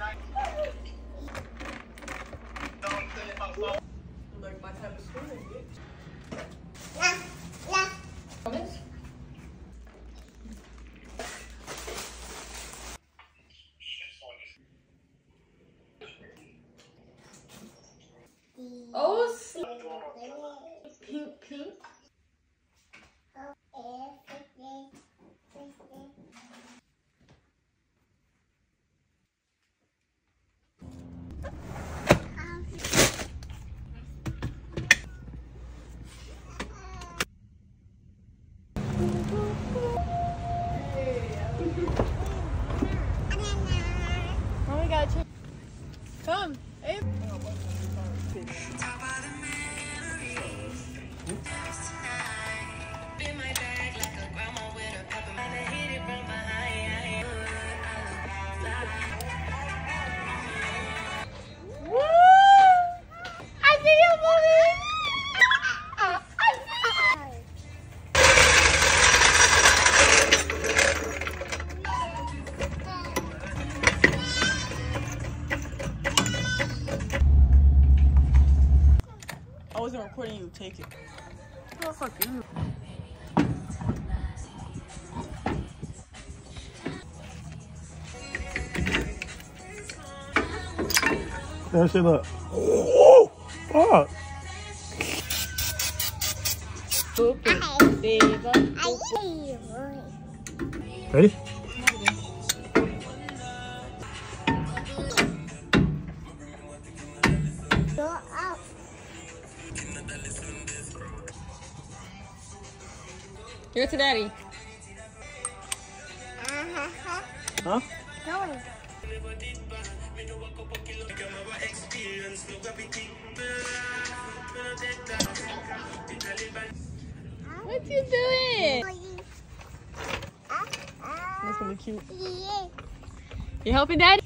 Like my type of swimming, bitch. Oh, pink, pink. Oh, we got you. Come, Abe. I wasn't recording you. Take it. Oh, fuck you. That shit up. Oh, fuck. Ready? Give it to Daddy. Huh? No. What you doing? That's gonna be cute. You helping Daddy?